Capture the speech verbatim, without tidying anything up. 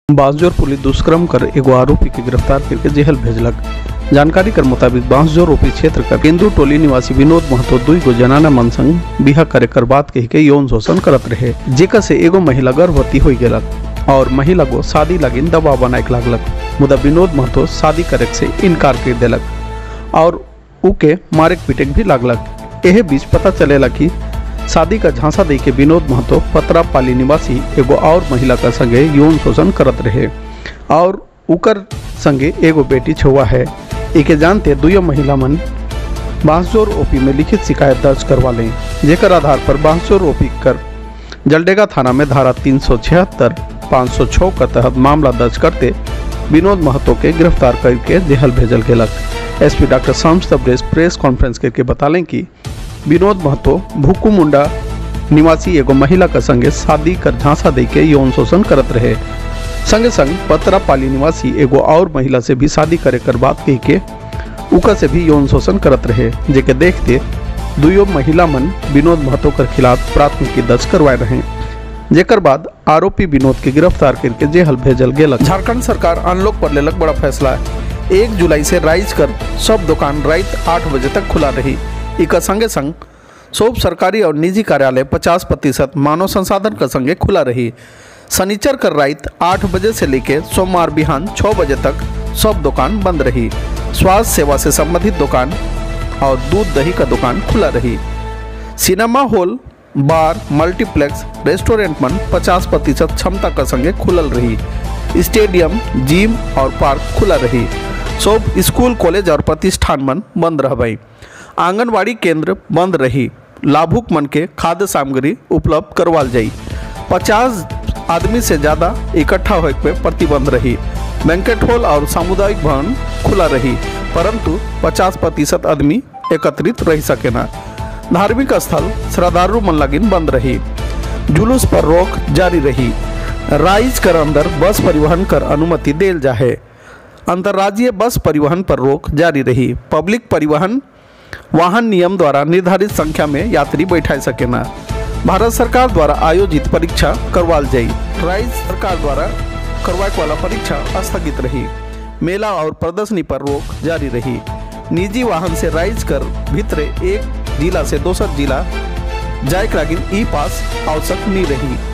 Bansjor police दुष्कर्म कर एगो आरोपी के गिरफ्तार करके जेल भेजलक। जानकारी के मुताबिक बांसजोर ओपी क्षेत्र का केंदू टोली निवासी विनोद महतो दुई गो जनाना मन संग बिहा करे कर बात कही के यौन शोषण करत रहे, जेका से एगो महिला गर्भवती हो गेलक और महिला को शादी लगिन दबाव बनाए लागलक। मुदा विनोद महतो शादी करे से इनकार कर देलक और उके मारे पीटे भी लागलक। एहे बीच पता चलेला कि शादी का झांसा दे के विनोद महतो पतरापाली निवासी एगो और महिला का संगे यौन शोषण करत रहे और उकर संगे एगो बेटी छुआ है। एके जानते दुयो महिला मन बांसजोर ओपी में लिखित शिकायत दर्ज करवा लें, जेकर आधार पर बांसजोर ओपी कर जलडेगा थाना में धारा तीन सौ छिहत्तर पाँच सौ छः का तहत मामला दर्ज करते विनोद महतो के गिरफ्तार करके जेल भेजल गेलक। SP doctor Shams Tabrez press conference करके बतालें कि विनोद महतो भूकू मुंडा निवासी एगो महिला का संगे शादी कर झांसा दे के यौन शोषण करत रहे। संगे संग पतरापाली निवासी एगो और महिला से भी शादी करे कर बात कही के उका से भी यौन शोषण करत रहे, जेके देखते दुयो महिला मन विनोद महतो के खिलाफ प्राथमिकी दर्ज करवाए रहे, जेकर बाद आरोपी विनोद के गिरफ्तार करके जेल भेजल गेलक। झारखंड सरकार अनलॉक पर लेलक बड़ा फैसला है। एक जुलाई से राइज कर सब दुकान रात आठ बजे तक खुला रही। इका संगे संग सब सरकारी और निजी कार्यालय पचास प्रतिशत मानव संसाधन का संगे खुला रही। शनिचर कर रात आठ बजे से लेकर सोमवार बिहान छः बजे तक सब दुकान बंद रही। स्वास्थ्य सेवा से संबंधित दुकान और दूध दही का दुकान खुला रही। Cinema hall, bar, multiplex, restaurant मन पचास प्रतिशत क्षमता का संगे खुलल रही। स्टेडियम, जिम और पार्क खुला रही। सब स्कूल, कॉलेज और प्रतिष्ठान मन बंद रह। आंगनवाड़ी केंद्र बंद रही। लाभुक मन के खाद्य सामग्री उपलब्ध करवाल जाई। पचास आदमी से ज़्यादा इकट्ठा होने पे प्रतिबंध रही। बैंकेट हॉल और सामुदायिक भवन खुला रही, परंतु पचास प्रतिशत आदमी एकत्रित रह सके ना। धार्मिक स्थल, श्रद्धालु मन लगिन बंद रही। जुलूस पर रोक जारी रही। राइज कर अंदर बस परिवहन कर अनुमति देल जाए। अंतर्राज्यीय बस परिवहन पर रोक जारी रही। पब्लिक परिवहन वाहन नियम द्वारा निर्धारित संख्या में यात्री बैठा सके ना। भारत सरकार द्वारा आयोजित परीक्षा करवाल जाई। राइज सरकार द्वारा करवाए वाला परीक्षा स्थगित रही। मेला और प्रदर्शनी पर रोक जारी रही। निजी वाहन से राइज कर भीतरे एक जिला से दोसर जिला जाए लागिन ई पास आवश्यक नहीं रही।